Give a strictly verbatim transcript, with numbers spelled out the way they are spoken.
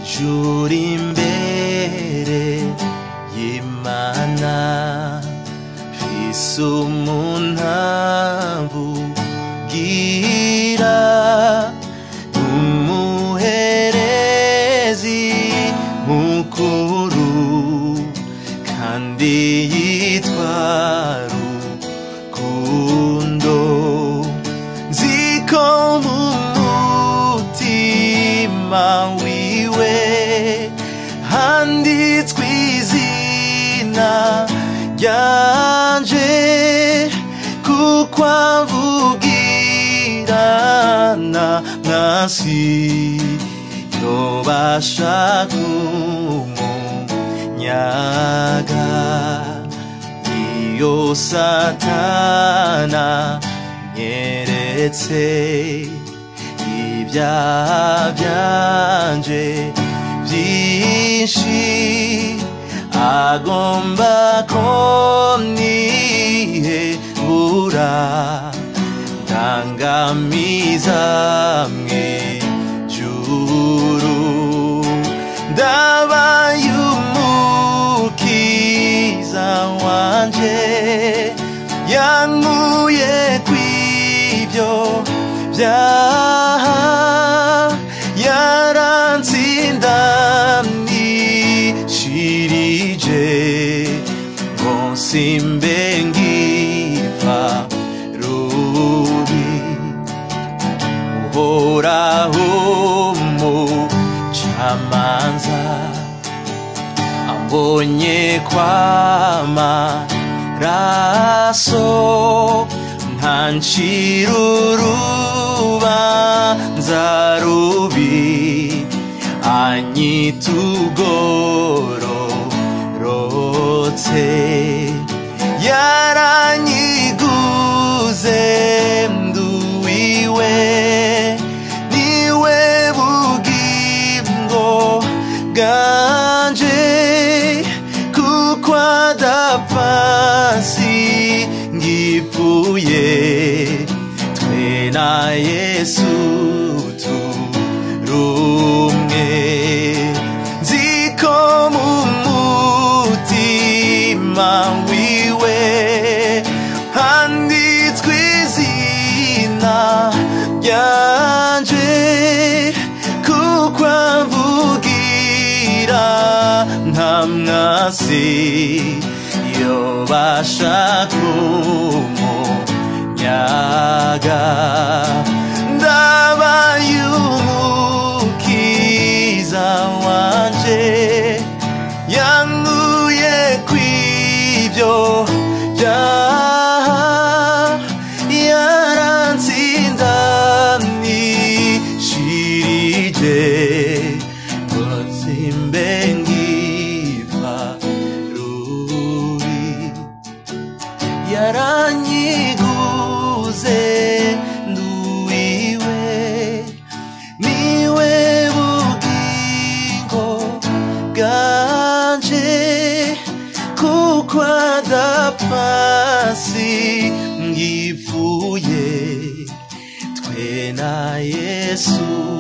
ijuru imbere y'Imana mfise umuntu avugira umuherezi mukuru kandi yitwa Rukundo nziko mu mutima wiwe handitswe izina ryanje kuko avugirana mwasi yobasha kumunyaga iyo Satana nyeretse ibyaha byanje byinshi agomba ko nihebura ndangamiza mw'ijuru ndabaye umukiza wanje yankuye kw'ivyo vyaha yarantsindamnishirije ngo simbe ngipfa rubi uhoraho umucamanza ambonye kw'amaraso ntancira urubanza rubi anyita ugororotse yaranyiguze nduwiwe niwe bugingo bwanje kuko adapfasi ngipfuye twe na Yesu turumwe nziko mu mutima wiwe handitswe izina ryanje kuko amvugira nta mwasi yobasha kumunyaga ndabaye umukiza wanje yankuye kw'ivyo vyaha yarantsindamnishirije ngo simbe ngipfa rubi yaranyiguze nduwiwe niwe bugingo bwanje kuko adapfasi ngipfuye twe na Yesu